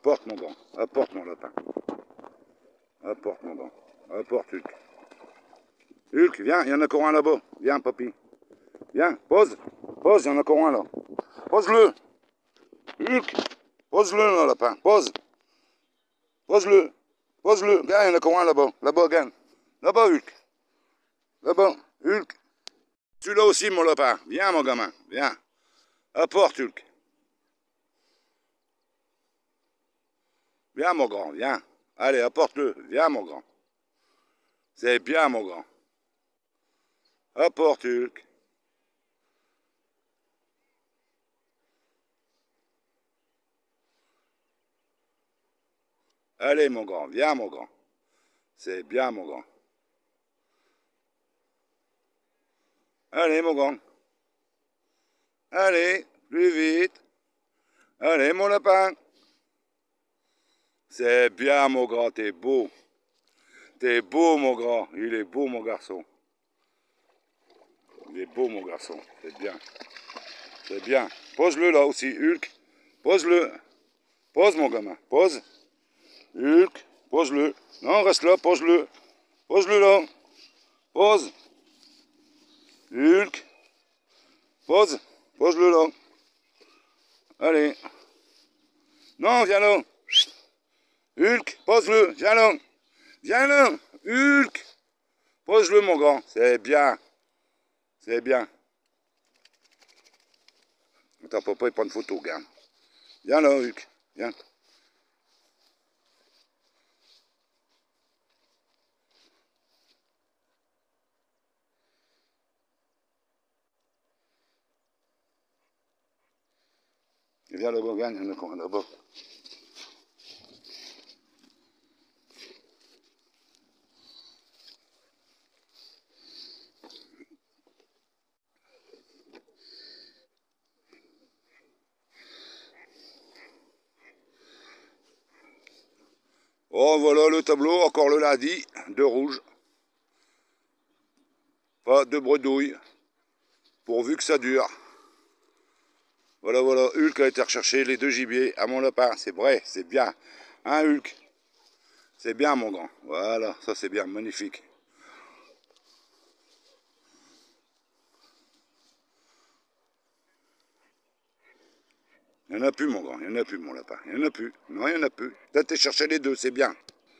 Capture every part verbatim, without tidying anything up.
Apporte mon grand, apporte mon lapin. Apporte mon grand, apporte Hulk. Hulk, viens, il y en a encore un là-bas. Viens, papy. Viens, pose. Pose, il y en a encore un là. Pose-le. Hulk, pose-le là, lapin. Pose. Pose-le. Pose-le. Viens, il y en a encore un là-bas. Là-bas, gagne. Là-bas, Hulk. Là-bas, Hulk. Celui-là aussi, mon lapin. Viens, mon gamin. Viens. Apporte, Hulk. Viens, mon grand, viens. Allez, apporte-le. Viens, mon grand. C'est bien, mon grand. Apporte, Hulk. Allez, mon grand, viens, mon grand. C'est bien, mon grand. Allez, mon grand. Allez, plus vite. Allez, mon lapin. C'est bien, mon grand, t'es beau. T'es beau, mon grand. Il est beau, mon garçon. Il est beau, mon garçon. C'est bien. C'est bien. Pose-le là aussi, Hulk. Pose-le. Pose, mon gamin. Pose. Hulk. Pose-le. Non, reste là. Pose-le. Pose-le là. Pose. Hulk. Pose. Pose-le là. Allez. Non, viens là. Hulk. Pose-le. Viens là. Viens là. Hulk. Pose-le, mon grand. C'est bien. C'est bien. Attends, papa, il prend une photo, regarde. Viens là, Hulk. Viens. Viens là-bas, viens, il y en a encore un là-bas. Oh, voilà le tableau, encore le lundi, de rouge. Pas de bredouille, pourvu que ça dure. Voilà, voilà, Hulk a été rechercher les deux gibiers à mon lapin, c'est vrai, c'est bien. Hein, Hulk? C'est bien, mon grand. Voilà, ça c'est bien, magnifique. Il n'y en a plus, mon grand, il n'y en a plus, mon lapin. Il n'y en a plus. Non, il n'y en a plus. T'as été chercher les deux, c'est bien.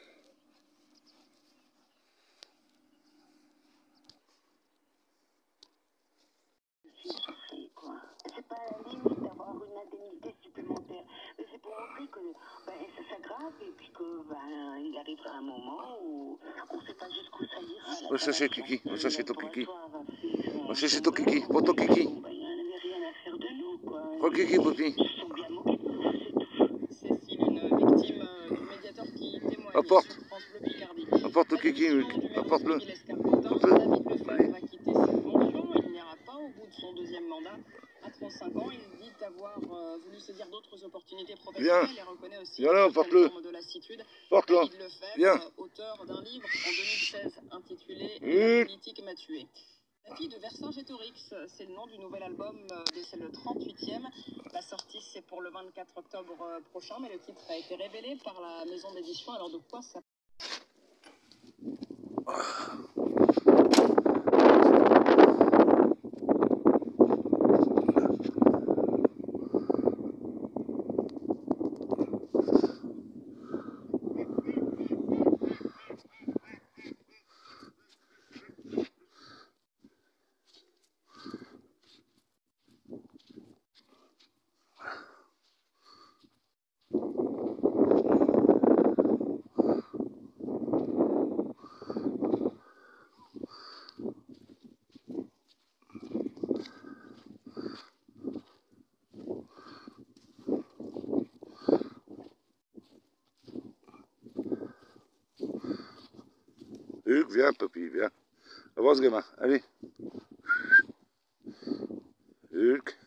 C'est pas à la limite d'avoir une indemnité supplémentaire. Mais c'est pour montrer que ben, ça s'aggrave et puis que ben, il arrivera un moment où on ne sait pas jusqu'où ça ira. Va chercher Kiki, va chercher ton Kiki. Va chercher ton Kiki, prends ton Kiki. Ben, il n'y avait rien à faire de nous, quoi. Prends Kiki, papi. Ils se sont bien moqués de nous, c'est tout. Cécile, une victime euh, du médiateur qui témoigne Apporte. sur France Bleu Picardie. Apporte ton Kiki, Hulk. Apporte-le. David Lefebvre va quitter ses fonctions. Il n'ira pas au bout de son deuxième mandat. À trente-cinq ans, il dit avoir euh, voulu saisir d'autres opportunités professionnelles et reconnaît aussi Viens là, porte-le. de lassitude. Porte-le. David Lefebvre, Viens. auteur d'un livre en deux mille seize intitulé Mmh. La politique m'a tué. La fille de Vercingétorix, c'est le nom du nouvel album, c'est le trente-huitième. La sortie, c'est pour le vingt-quatre octobre prochain, mais le titre a été révélé par la maison d'édition. Alors de quoi ça... Hulk, viens, papy, viens. Avance, gamin, allez. Hulk.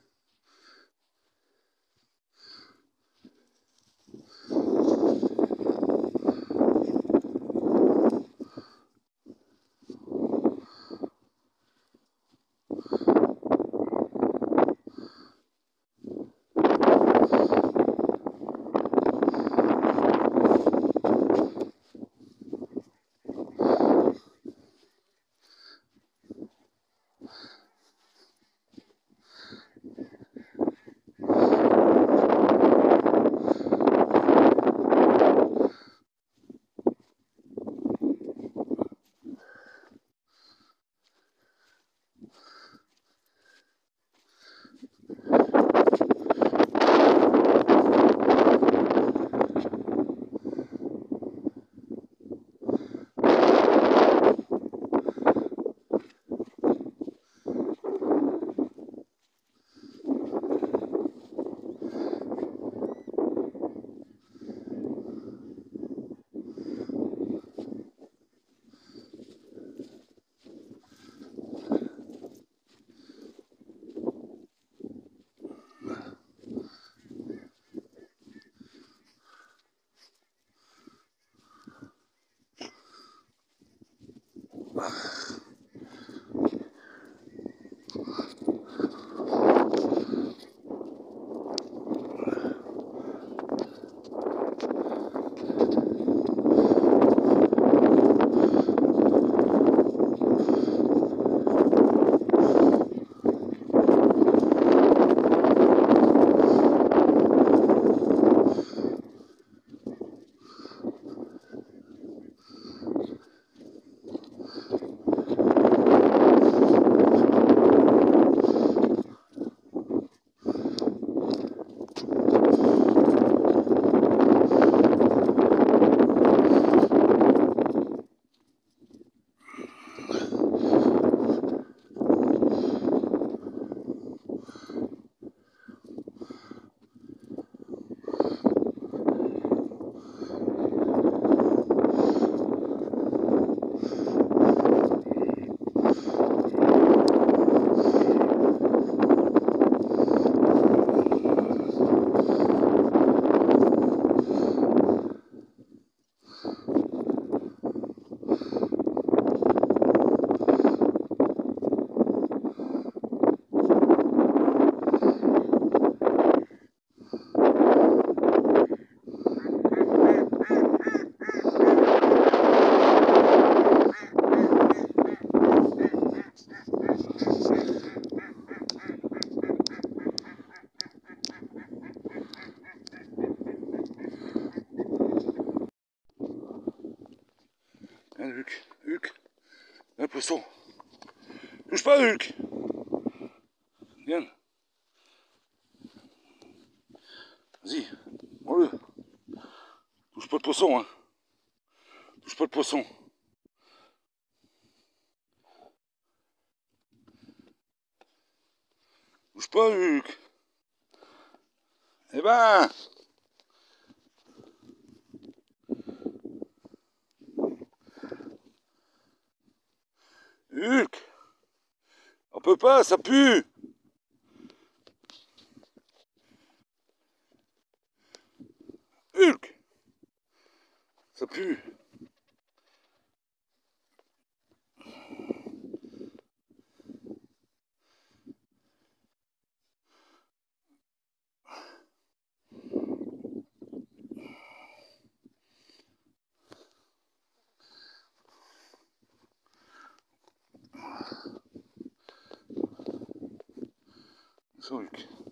Viens, Hulk, Hulk, un poisson. Touche pas, Hulk. Viens. Vas-y, prends-le. Touche pas de poisson, hein. Touche pas de poisson. Touche pas, Hulk. Eh ben. Hulk. On peut pas, ça pue. Hulk. Ça pue. Ça, Hulk.